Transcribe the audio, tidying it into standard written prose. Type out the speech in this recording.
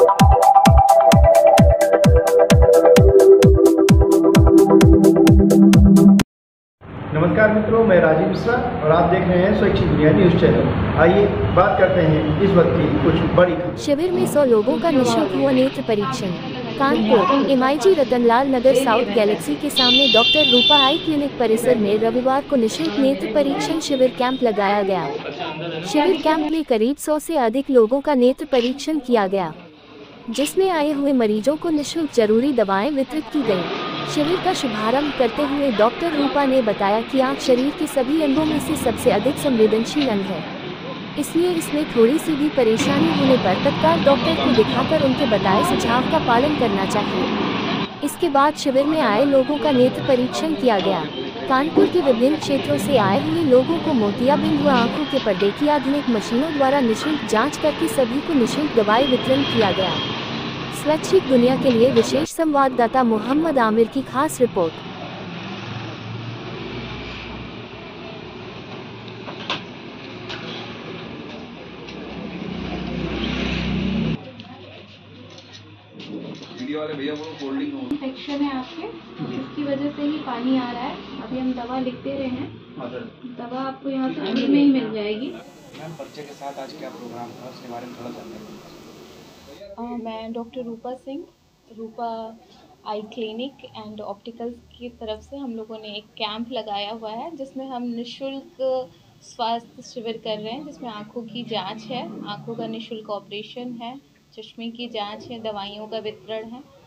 नमस्कार मित्रों, मैं राजीव मिश्रा और आप देख रहे हैं स्वैच्छिक दुनिया न्यूज़ चैनल। आइए बात करते हैं इस वक्त की कुछ बड़ी खबर। शिविर में 100 लोगों का निःशुल्क हुआ नेत्र परीक्षण। Kanpur MIG Ratanlal Nagar south Galaxy के सामने डॉक्टर रूपा आई क्लिनिक परिसर में रविवार को निःशुल्क नेत्र परीक्षण शिविर कैंप लगाया गया। शिविर कैंप में करीब 100 से अधिक लोगों का नेत्र परीक्षण किया गया, जिसमें आए हुए मरीजों को निःशुल्क जरूरी दवाएं वितरित की गयी। शिविर का शुभारंभ करते हुए डॉक्टर रूपा ने बताया कि आँख शरीर के सभी अंगों में से सबसे अधिक संवेदनशील अंग है, इसलिए इसमें थोड़ी सी भी परेशानी होने पर तत्काल डॉक्टर को दिखाकर उनके बताए सुझाव का पालन करना चाहिए। इसके बाद शिविर में आए लोगों का नेत्र परीक्षण किया गया। कानपुर के विभिन्न क्षेत्रों से आए हुए लोगों को मोतियाबिंद व आँखों के पर्दे की आधुनिक मशीनों द्वारा निःशुल्क जाँच करके सभी को निःशुल्क दवाई वितरण किया गया। स्वैच्छिक दुनिया के लिए विशेष संवाददाता मोहम्मद आमिर की खास रिपोर्ट। वाले भैया वो कोल्डिंग इन्फेक्शन है आपके, इसकी वजह से ही पानी आ रहा है। अभी हम दवा लिख दे रहे हैं, दवा आपको यहाँ से फ्री में ही मिल जाएगी। मैम बच्चे के साथ आज क्या प्रोग्राम था, उसके बारे में थोड़ा जानते हैं। मैं doctor Rupa Singh, Rupa eye clinic and opticals की तरफ से हम लोगों ने एक कैंप लगाया हुआ है, जिसमें हम निःशुल्क स्वास्थ्य शिविर कर रहे हैं, जिसमें आँखों की जाँच है, आँखों का निःशुल्क ऑपरेशन है, चश्मे की जांच है, दवाइयों का वितरण है